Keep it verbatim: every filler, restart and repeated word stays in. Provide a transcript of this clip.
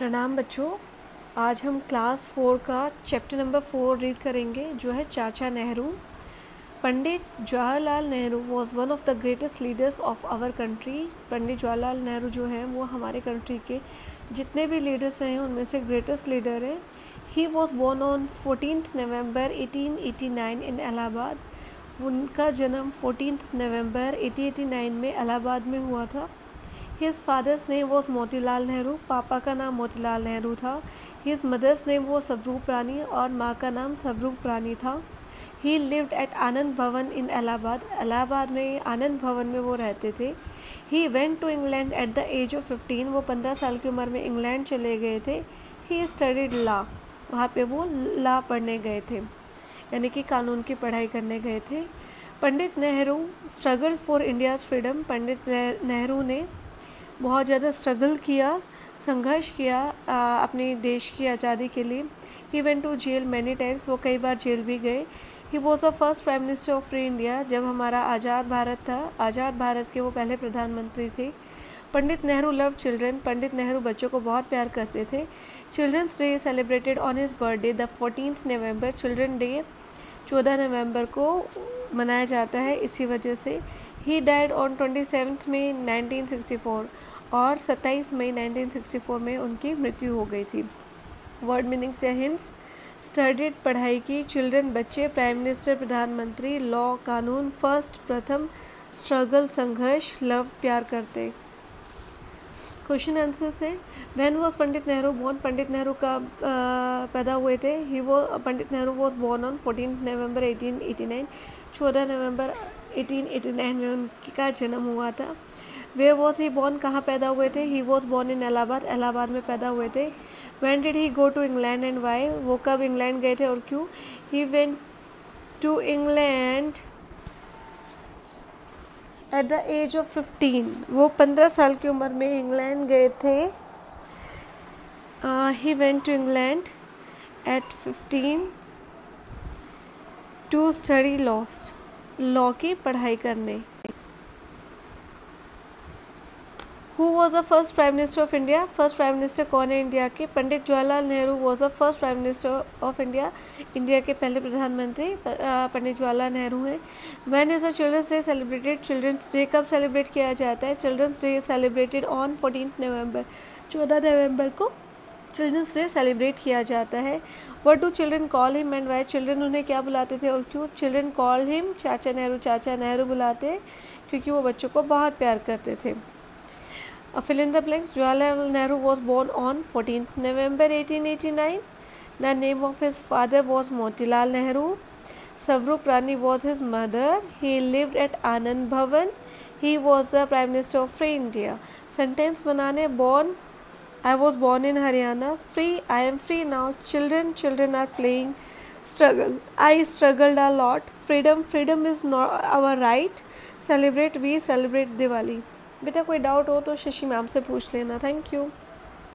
प्रणाम बच्चों। आज हम क्लास फोर का चैप्टर नंबर फोर रीड करेंगे, जो है चाचा Nehru. Pandit Jawaharlal Nehru was one of the greatest leaders of our country. Pandit Jawaharlal Nehru जो हैं वो हमारे कंट्री के जितने भी लीडर्स हैं उनमें से ग्रेटेस्ट लीडर हैं। He was born on fourteenth November eighteen eighty nine in Allahabad. उनका जन्म fourteenth November eighteen eighty nine में इलाहाबाद में हुआ था। His father's name was Motilal Nehru. पापा का नाम मोतीलाल नेहरू था। हिज मदर्स नेम वो स्वरूप रानी और माँ का नाम स्वरूप रानी था। ही लिव्ड एट आनंद भवन इन इलाहाबाद। इलाहाबाद में आनंद भवन में वो रहते थे। He went to England at the age of fifteen. वो पंद्रह साल की उम्र में इंग्लैंड चले गए थे। He studied law. वहाँ पे वो लॉ पढ़ने गए थे, यानी कि कानून की पढ़ाई करने गए थे। Pandit Nehru struggle for India's freedom. Pandit Nehru ने बहुत ज़्यादा स्ट्रगल किया, संघर्ष किया आ, अपने देश की आज़ादी के लिए। He went to jail many times. वो कई बार जेल भी गए। He was the first prime minister of free India. जब हमारा आज़ाद भारत था, आज़ाद भारत के वो पहले प्रधानमंत्री थे। Pandit Nehru love children. पंडित नेहरू बच्चों को बहुत प्यार करते थे। Children's day celebrated on his birthday the fourteenth November. Children day चौदह नवंबर को मनाया जाता है, इसी वजह से। He died on twenty seventh May nineteen sixty four और सत्ताईस मई नाइनटीन सिक्सटी फोर में उनकी मृत्यु हो गई थी। वर्ड मीनिंग से हिंट्स: स्टडीड पढ़ाई की, चिल्ड्रन बच्चे, प्राइम मिनिस्टर प्रधानमंत्री, लॉ कानून, फर्स्ट प्रथम, स्ट्रगल संघर्ष, लव प्यार करते। क्वेश्चन आंसर से when was Pandit Nehru born. Pandit Nehru का पैदा हुए थे। ही वो Pandit Nehru was born on fourteen November eighteen eighty nine. चौदह नवंबर एटीन एटी नाइन में उनका जन्म हुआ था। वे वॉज ही बॉर्न, कहाँ पैदा हुए थे। He was born in Allahabad. Allahabad में पैदा हुए थे। When did he go to England and why. वो कब इंग्लैंड गए थे और क्यों। He went to England at the age of fifteen. वो पंद्रह साल की उम्र में इंग्लैंड गए थे। He went to England at fifteen to study law. Law की पढ़ाई करने। Who was the first prime minister of India. First prime minister कौन है इंडिया के। Pandit Jawaharlal Nehru was the first prime minister of India. India के पहले प्रधानमंत्री पंडित जवाहरलाल नेहरू हैं। When is the children's day celebrated. Children's day कब सेलिब्रेट किया जाता है। Children's day celebrated on fourteen November. चौदह नवंबर को चिल्ड्रंस डे सेलिब्रेट किया जाता है। What do children call him and why. Children उन्हें क्या बुलाते थे और क्यों। चिल्ड्रन कॉल हिम चाचा नेहरू। चाचा नेहरू बुलाते क्योंकि वो बच्चों को बहुत प्यार करते थे। Uh, fill in the blanks. Jawaharlal Nehru was born on fourteenth November eighteen eighty-nine. The name of his father was Motilal Nehru. Savrup Rani was his mother. He lived at Anand Bhavan. He was the Prime Minister of Free India. Sentence बनाने: born, I was born in Haryana. Free, I am free now. Children, children are playing. Struggle, I struggled a lot. Freedom, freedom is not our right. Celebrate, we celebrate Diwali. बेटा कोई doubt हो तो Shashi ma'am से पूछ लेना। Thank you.